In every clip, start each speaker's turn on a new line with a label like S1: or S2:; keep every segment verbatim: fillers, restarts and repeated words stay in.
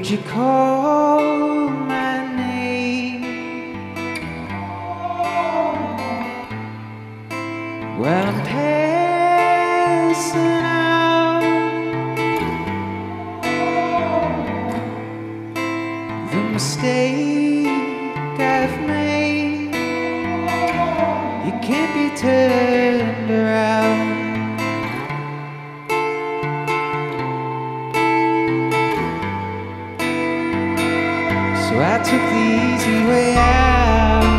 S1: Would you call my name? Well, I'm passing out. The mistake I've made, you can't be turned around. So I took the easy way out.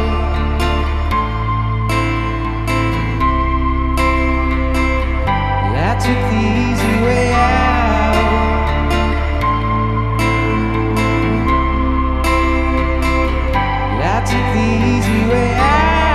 S1: I took the easy way out. I took the easy way out.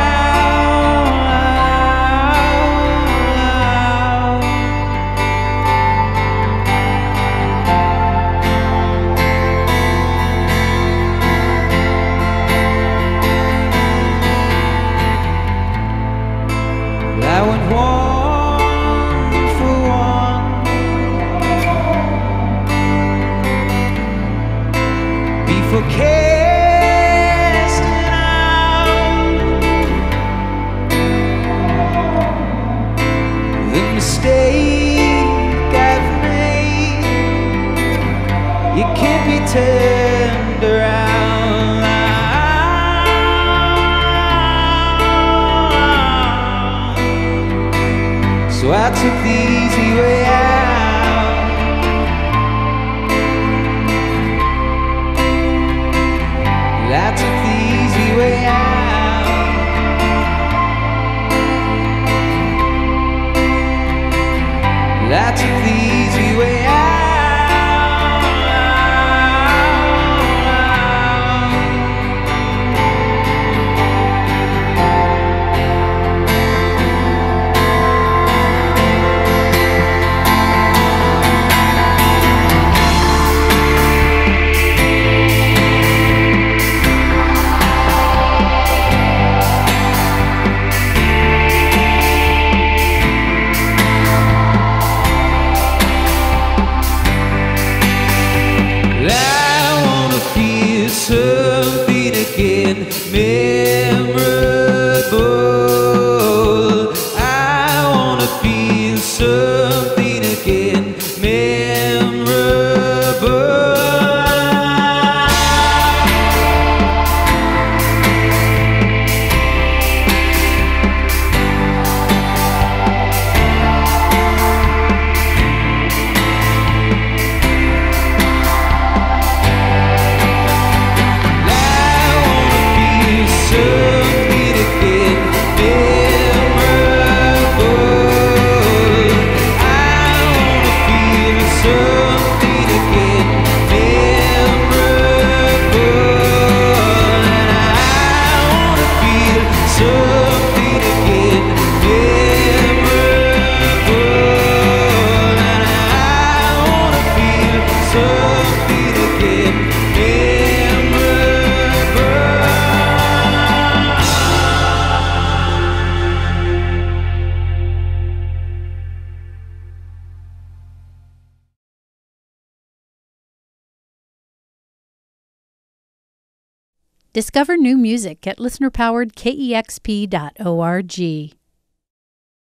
S1: I went one for one before casting out the mistake I've made. You can't be turned around. So I took the easy way out. I took the easy way out. I took the easy way out. Something again memorable. I wanna feel something again memorable.
S2: Discover new music at listener powered K E X P dot org.